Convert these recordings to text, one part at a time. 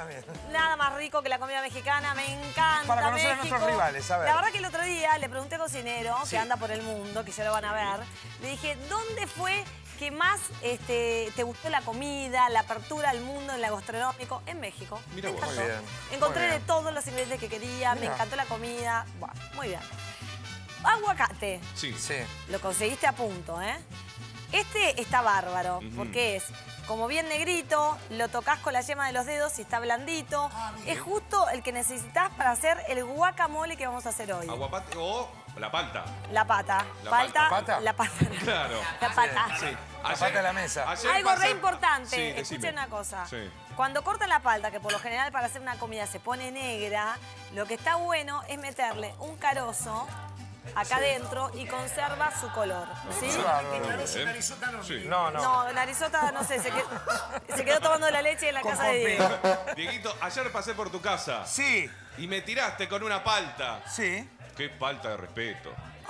también. Nada más rico que la comida mexicana, me encanta. Para conocer México. a nuestros rivales, a ver. La verdad que el otro día le pregunté a cocinero, que anda por el mundo, que ya lo van a ver, le dije, ¿dónde fue que más te gustó la comida, la apertura al mundo en la gastronómico? En México. Mira me vos. encantó. Muy bien. Encontré Muy de bien. todos los ingredientes que quería, me encantó la comida. Bueno, muy bien. Aguacate. Sí. Sí. Lo conseguiste a punto, ¿eh? Este está bárbaro, porque es como bien negrito, lo tocas con la yema de los dedos y está blandito. Es justo el que necesitas para hacer el guacamole que vamos a hacer hoy. Aguapate o la palta. La pata. La Palta. pata. La pata. Claro. La pata. Sí. La pata de la mesa. ayer Algo re pasé- importante, Sí, escuchen decime. una cosa. Sí. Cuando cortan la palta, que por lo general para hacer una comida se pone negra, lo que está bueno es meterle un carozo acá adentro y conserva su color. ¿Sí? Sí. No, no. No, Narizota, no sé, se quedó tomando la leche en la Con casa de Pompi. Diego. Dieguito, ayer pasé por tu casa Sí, y me tiraste con una palta. sí. Qué falta de respeto.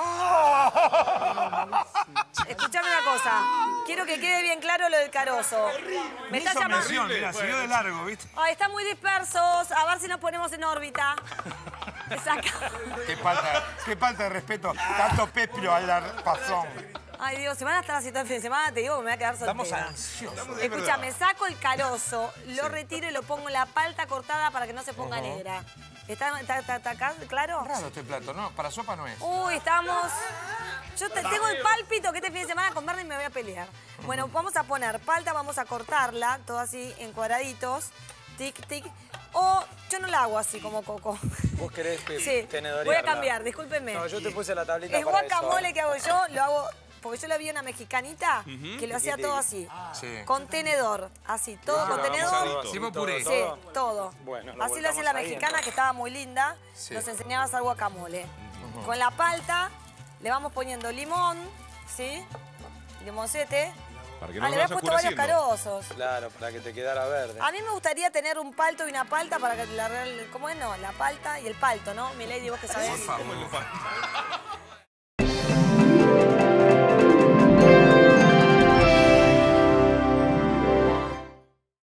Escuchame una cosa, quiero que quede bien claro lo del carozo. Me está Hizo llamando... mención, mira, siguió de largo, ¿viste? Ay, están muy dispersos, a ver si nos ponemos en órbita. Saca. Qué falta de respeto. Tanto pepio a la pasón. Ay, Dios, si van a estar así todo el fin de semana, te digo que me voy a quedar soltera. Estamos ansiosos. Escúchame, saco el carozo, lo retiro y lo pongo en la palta cortada para que no se ponga negra. ¿Está acá, claro? Raro este plato, ¿no? Para sopa no es. Uy, estamos... Yo tengo el pálpito que este fin de semana con Bernie me voy a pelear. Bueno, vamos a poner palta, vamos a cortarla, todo así en cuadraditos. Tic, tic. O yo no la hago así como Coco. Vos querés Sí, tenedorearla. voy a cambiar, discúlpenme. No, yo te puse la tablita El para guacamole eso. que hago yo, lo hago... Porque yo lo vi una mexicanita que lo hacía todo así. Sí. Con tenedor, así, todo con tenedor. avanzadito. Tipo puré. Sí, todo. Bueno, lo así lo hacía la volcamos ahí, mexicana, entonces. que estaba muy linda. Sí. Nos enseñaba a hacer guacamole. Con la palta le vamos poniendo limón, ¿sí? Limoncete. Para que no Le lo había vas puesto varios oscureciendo. carozos. Claro, para que te quedara verde. A mí me gustaría tener un palto y una palta para que la real... ¿Cómo es? No, la palta y el palto, ¿no? Mi lady, vos que sabés. Por favor.